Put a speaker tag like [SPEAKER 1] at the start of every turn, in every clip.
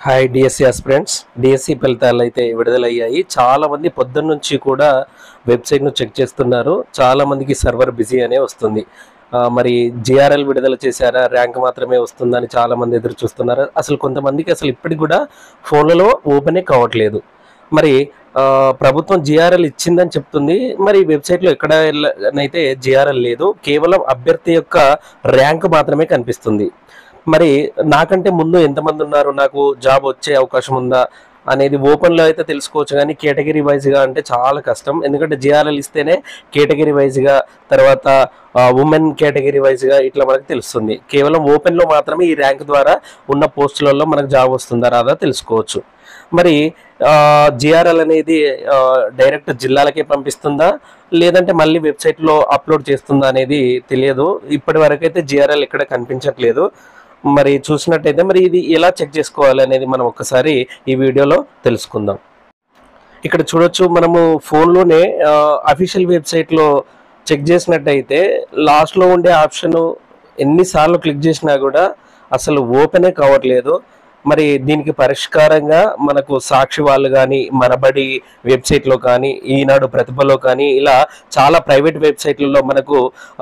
[SPEAKER 1] Hi DSC aspirants. DSC ఫలితాలు అయితే విడుదలయ్యాయి. చాలామంది పొద్దున్న నుంచి కూడా వెబ్సైట్ను చెక్ చేస్తున్నారు. చాలామందికి సర్వర్ బిజీ అనే వస్తుంది. మరి జిఆర్ఎల్ విడుదల చేశారా, ర్యాంక్ మాత్రమే వస్తుందని చాలామంది ఎదురు చూస్తున్నారు. అసలు కొంతమందికి అసలు ఇప్పటికి కూడా ఫోన్లలో ఓపెనే కావట్లేదు. మరి ప్రభుత్వం జిఆర్ఎల్ ఇచ్చిందని చెప్తుంది. మరి వెబ్సైట్లో ఎక్కడైతే జిఆర్ఎల్ లేదు, కేవలం అభ్యర్థి యొక్క ర్యాంక్ మాత్రమే కనిపిస్తుంది. మరి నాకంటే ముందు ఎంతమంది ఉన్నారు, నాకు జాబ్ వచ్చే అవకాశం ఉందా అనేది ఓపెన్లో అయితే తెలుసుకోవచ్చు, కానీ కేటగిరీ వైజ్గా అంటే చాలా కష్టం. ఎందుకంటే జిఆర్ఎల్ ఇస్తేనే కేటగిరీ వైజ్గా, తర్వాత ఉమెన్ కేటగిరీ వైజ్గా ఇట్లా మనకు తెలుస్తుంది. కేవలం ఓపెన్లో మాత్రమే ఈ ర్యాంక్ ద్వారా ఉన్న పోస్టులలో మనకు జాబ్ వస్తుందా రాదా తెలుసుకోవచ్చు. మరి జిఆర్ఎల్ అనేది డైరెక్ట్ జిల్లాలకే పంపిస్తుందా, లేదంటే మళ్ళీ వెబ్సైట్లో అప్లోడ్ చేస్తుందా అనేది తెలియదు. ఇప్పటి వరకైతే జిఆర్ఎల్ ఇక్కడ కనిపించట్లేదు. మరి చూసినట్టయితే మరి ఇది ఎలా చెక్ చేసుకోవాలి అనేది మనం ఒక్కసారి ఈ వీడియోలో తెలుసుకుందాం. ఇక్కడ చూడొచ్చు, మనము ఫోన్లోనే అఫీషియల్ వెబ్సైట్లో చెక్ చేసినట్టయితే లాస్ట్లో ఉండే ఆప్షన్ ఎన్నిసార్లు క్లిక్ చేసినా కూడా అసలు ఓపెనే కావట్లేదు. మరి దీనికి పరిష్కారంగా మనకు సాక్షి వాళ్ళు కానీ, మనబడి వెబ్సైట్లో కానీ, ఈనాడు ప్రతిభలో కానీ ఇలా చాలా ప్రైవేట్ వెబ్సైట్లలో మనకు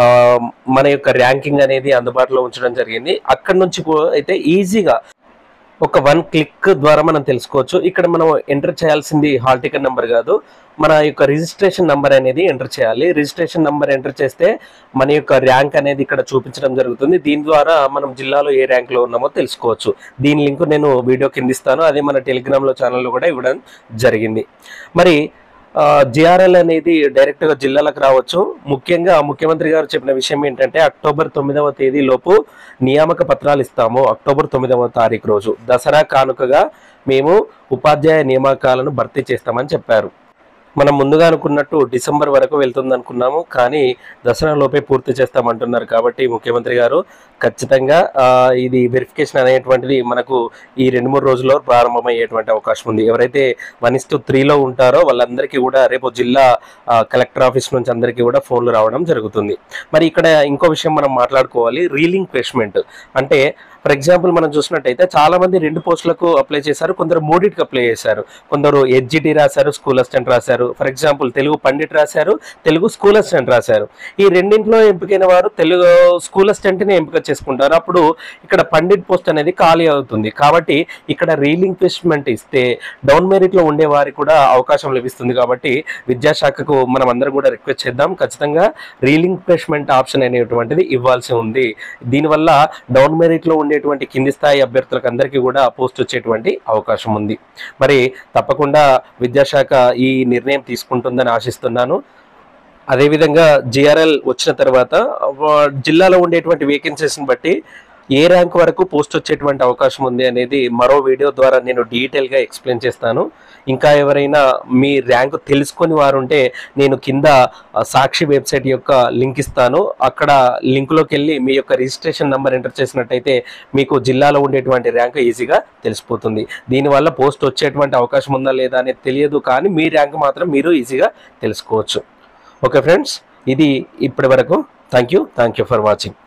[SPEAKER 1] మన యొక్క ర్యాంకింగ్ అనేది అందుబాటులో ఉంచడం జరిగింది. అక్కడ నుంచి అయితే ఈజీగా ఒక 1 క్లిక్ ద్వారా మనం తెలుసుకోవచ్చు. ఇక్కడ మనం ఎంటర్ చేయాల్సింది హాల్ టికెట్ నెంబర్ కాదు, మన యొక్క రిజిస్ట్రేషన్ నెంబర్ అనేది ఎంటర్ చేయాలి. రిజిస్ట్రేషన్ నెంబర్ ఎంటర్ చేస్తే మన యొక్క ర్యాంక్ అనేది ఇక్కడ చూపించడం జరుగుతుంది. దీని ద్వారా మనం జిల్లాలో ఏ ర్యాంక్లో ఉన్నామో తెలుసుకోవచ్చు. దీని లింక్ నేను వీడియో కింద ఇస్తాను, అదే మన టెలిగ్రామ్లో ఛానల్లో కూడా ఇవ్వడం జరిగింది. మరి జిఆర్ఎల్ అనేది డైరెక్ట్గా జిల్లాలకు రావచ్చు. ముఖ్యంగా ముఖ్యమంత్రి గారు చెప్పిన విషయం ఏంటంటే అక్టోబర్ 9వ తేదీలోపు నియామక పత్రాలు ఇస్తాము. అక్టోబర్ 9వ తారీఖు రోజు దసరా కానుకగా మేము ఉపాధ్యాయ నియామకాలను భర్తీ చేస్తామని చెప్పారు. మనం ముందుగా అనుకున్నట్టు డిసెంబర్ వరకు వెళ్తుంది అనుకున్నాము, కానీ దసరా లోపే పూర్తి చేస్తామంటున్నారు. కాబట్టి ముఖ్యమంత్రి గారు ఖచ్చితంగా ఇది వెరిఫికేషన్ అనేటువంటిది మనకు ఈ 2-3 రోజుల్లో ప్రారంభమయ్యేటువంటి అవకాశం ఉంది. ఎవరైతే 1:3లో ఉంటారో వాళ్ళందరికీ కూడా రేపు జిల్లా కలెక్టర్ ఆఫీస్ నుంచి అందరికీ కూడా ఫోన్లు రావడం జరుగుతుంది. మరి ఇక్కడ ఇంకో విషయం మనం మాట్లాడుకోవాలి, రీలింక్విష్మెంట్ అంటే ఫర్ ఎగ్జాంపుల్ మనం చూసినట్టయితే చాలా మంది 2 పోస్టులకు అప్లై చేశారు, కొందరు 3టికి అప్లై చేశారు. కొందరు హెచ్జిటి రాశారు, స్కూల్ అసిస్టెంట్ రాశారు. ఫర్ ఎగ్జాంపుల్ తెలుగు పండిట్ రాశారు, తెలుగు స్కూల్ అసిస్టెంట్ రాశారు. ఈ రెండింటిలో ఎంపికైన వారు తెలుగు స్కూల్ అసిస్టెంట్ని ఎంపిక చేసుకుంటారు. అప్పుడు ఇక్కడ పండిట్ పోస్ట్ అనేది ఖాళీ అవుతుంది. కాబట్టి ఇక్కడ రీలింక్విష్మెంట్ ఇస్తే డౌన్ మెరిట్లో ఉండే వారికి కూడా అవకాశం లభిస్తుంది. కాబట్టి విద్యాశాఖకు మనం అందరం కూడా రిక్వెస్ట్ చేద్దాం, ఖచ్చితంగా రీలింక్విష్మెంట్ ఆప్షన్ అనేటువంటిది ఇవ్వాల్సి ఉంది. దీనివల్ల డౌన్ మెరిట్లో ఉండే కింది స్థాయి అభ్యర్థులకు అందరికీ కూడా పోస్ట్ వచ్చేటువంటి అవకాశం ఉంది. మరి తప్పకుండా విద్యాశాఖ ఈ నిర్ణయం తీసుకుంటుందని ఆశిస్తున్నాను. అదేవిధంగా జిఆర్ఎల్ వచ్చిన తర్వాత జిల్లాలో ఉండేటువంటి వేకెన్సీస్ని బట్టి ఏ ర్యాంక్ వరకు పోస్ట్ వచ్చేటువంటి అవకాశం ఉంది అనేది మరో వీడియో ద్వారా నేను డీటెయిల్గా ఎక్స్ప్లెయిన్ చేస్తాను. ఇంకా ఎవరైనా మీ ర్యాంక్ తెలుసుకొని వారు ఉంటే నేను కింద సాక్షి వెబ్సైట్ యొక్క లింక్ ఇస్తాను. అక్కడ లింక్లోకి వెళ్ళి మీ యొక్క రిజిస్ట్రేషన్ నెంబర్ ఎంటర్ చేసినట్టయితే మీకు జిల్లాలో ఉండేటువంటి ర్యాంక్ ఈజీగా తెలిసిపోతుంది. దీనివల్ల పోస్ట్ వచ్చేటువంటి అవకాశం ఉందా లేదా అనేది తెలియదు, కానీ మీ ర్యాంక్ మాత్రం మీరు ఈజీగా తెలుసుకోవచ్చు. ఓకే ఫ్రెండ్స్, ఇది ఇప్పటి వరకు. Thank you for watching.